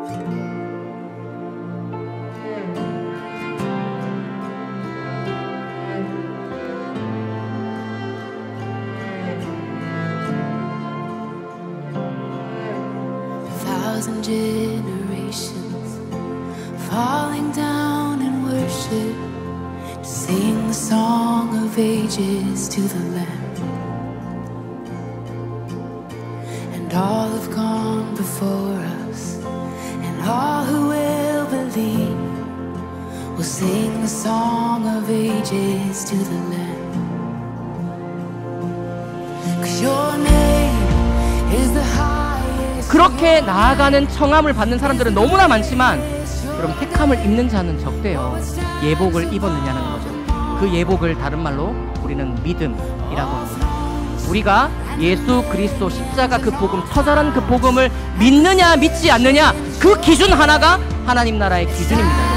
Thousand generations falling down in worship to sing the song of ages to the Lamb. And all have gone before us, and all who will believe will sing the song of ages to the Lamb. 'Cause your name is the highest. 그렇게 나아가는 청함을 받는 사람들은 너무나 많지만 여러분, 택함을 입는 자는 적대요. 예복을 입었느냐는 거죠. 그 예복을 다른 말로 우리는 믿음이라고 합니다. 우리가 예수 그리스도 십자가 그 복음, 처절한 그 복음을 믿느냐 믿지 않느냐, 그 기준 하나가 하나님 나라의 기준입니다.